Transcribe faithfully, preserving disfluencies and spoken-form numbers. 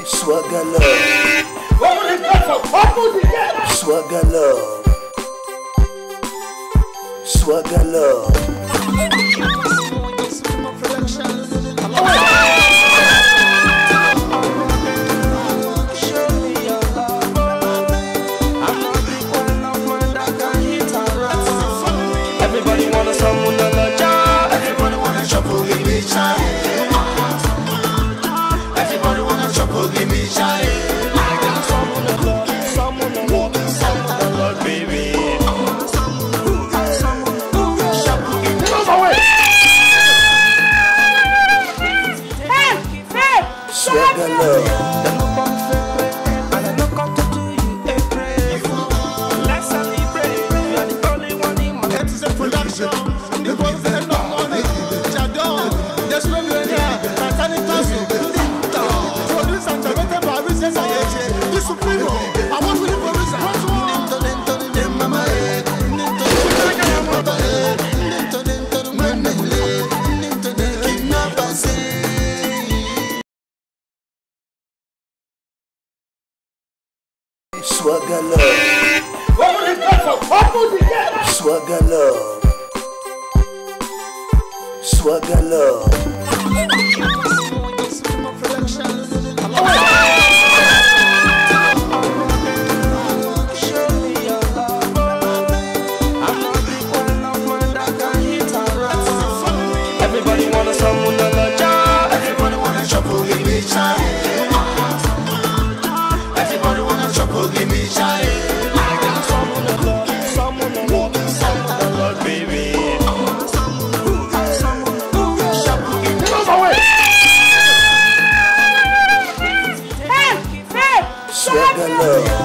Swagger love. Swagger love. Swagger love. Everybody wanna someone to love ya. Everybody wanna trouble, give me shy. Everybody wanna trouble, give me shy. I got someone to love, someone to love, someone to love, baby. Swagger love. Swagger love. Swagger love. Swagger love. Everybody wanna someone to love ya. Everybody wanna trouble, give me shy. Everybody wanna trouble, give me shy. I got someone to love, someone to love, someone to love, baby. Swagger love.